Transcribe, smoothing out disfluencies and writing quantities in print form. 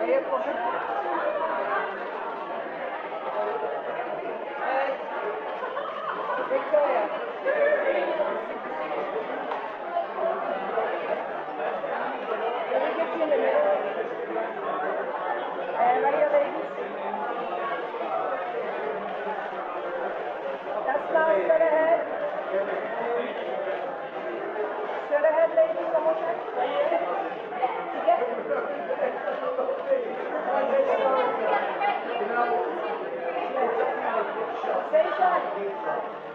Victoria. Let me get you in the middle. Right here, ladies. That's now straight ahead. Straight ahead, ladies. One more time. Right here. Stay shy.